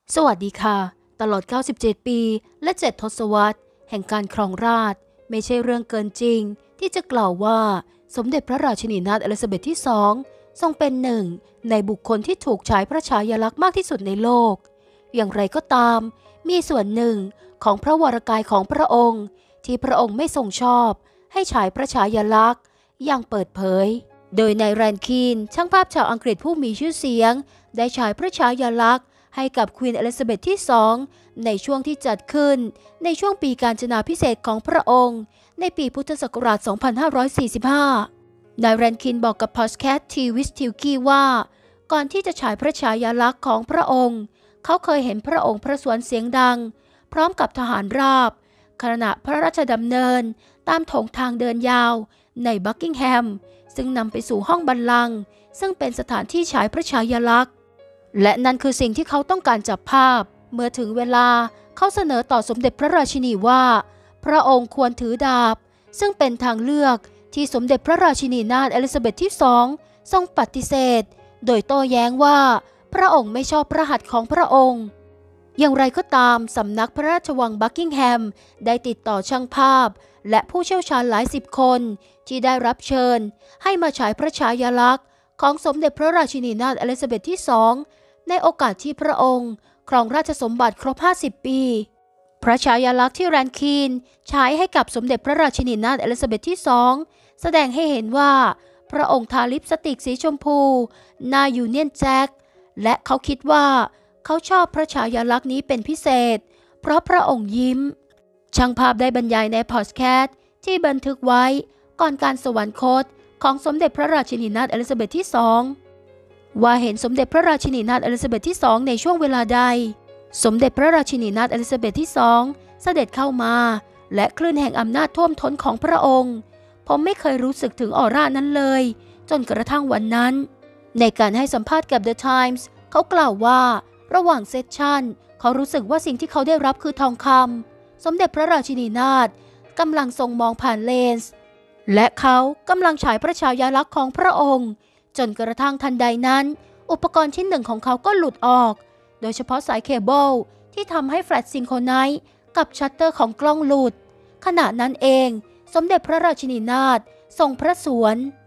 สวัสดีค่ะตลอด 97 ปีและ 7 ทศวรรษแห่งการครองราชย์ไม่ใช่เรื่องเกินจริงที่จะกล่าวว่าสมเด็จพระราชินีนาถอลิซาเบธที่2ทรงเป็นหนึ่งในบุคคลที่ถูกฉายพระฉายาลักษณ์มากที่สุดในโลกอย่างไรก็ตามมีส่วนหนึ่งของพระวรกายของพระองค์ที่พระองค์ไม่ทรงชอบให้ฉายพระฉายาลักษณ์อย่างเปิดเผยโดยนายแรนคีนช่างภาพชาวอังกฤษผู้มีชื่อเสียงได้ฉายพระฉายาลักษณ์ให้กับควีนอลิซาเบธที่2ในช่วงที่จัดขึ้นในช่วงปีกาญจนาภิเษกของพระองค์ในปีพุทธศักราช 2545 นายแรนคินบอกกับพอดแคสต์ทีวิสทิลกี้ว่าก่อนที่จะฉายพระฉายาลักษณ์ของพระองค์เขาเคยเห็นพระองค์พระสวนเสียงดังพร้อมกับทหารราบขณะพระราชดำเนินตามโถงทางเดินยาวในบักกิงแฮมซึ่งนำไปสู่ห้องบัลลังก์ซึ่งเป็นสถานที่ฉายพระฉายาลักษณ์และนั่นคือสิ่งที่เขาต้องการจับภาพเมื่อถึงเวลาเขาเสนอต่อสมเด็จพระราชินีว่าพระองค์ควรถือดาบซึ่งเป็นทางเลือกที่สมเด็จพระราชินีนาถอลิซาเบธที่2ทรงปฏิเสธโดยโต้แย้งว่าพระองค์ไม่ชอบพระหัตถ์ของพระองค์อย่างไรก็ตามสำนักพระราชวังบักกิงแฮมได้ติดต่อช่างภาพและผู้เชี่ยวชาญหลายสิบคนที่ได้รับเชิญให้มาฉายพระฉายาลักษณ์ของสมเด็จพระราชินีนาถอลิซาเบธที่2ในโอกาสที่พระองค์ครองราชสมบัติครบ50 ปีพระฉายาลักษณ์ที่แรนคีนฉายให้กับสมเด็จพระราชินีนาถอลิซาเบธที่2แสดงให้เห็นว่าพระองค์ทาลิปสติกสีชมพูหน้ายูเนียนแจ็คและเขาคิดว่าเขาชอบพระฉายาลักษณ์นี้เป็นพิเศษเพราะพระองค์ยิ้มช่างภาพได้บรรยายในพอดแคสต์ที่บันทึกไว้ก่อนการสวรรคตของสมเด็จพระราชินีนาถอลิซาเบธที่2ว่าเห็นสมเด็จพระราชินีนาถอลิซาเบธที่2ในช่วงเวลาใดสมเด็จพระราชินีนาถอลิซาเบธที่2เสด็จเข้ามาและคลื่นแห่งอำนาจท่วมท้นของพระองค์ผมไม่เคยรู้สึกถึงออร่านั้นเลยจนกระทั่งวันนั้นในการให้สัมภาษณ์กับ The Times เขากล่าวว่าระหว่างเซสชั่นเขารู้สึกว่าสิ่งที่เขาได้รับคือทองคำสมเด็จพระราชินีนาถกำลังทรงมองผ่านเลนส์และเขากำลังฉายพระฉายาลักษณ์ของพระองค์จนกระทั่งทันใดนั้นอุปกรณ์ชิ้นหนึ่งของเขาก็หลุดออกโดยเฉพาะสายเคเบิลที่ทำให้แฟลชซิงโครไนซ์กับชัตเตอร์ของกล้องหลุดขณะนั้นเองสมเด็จพระราชินีนาถทรงพระสวน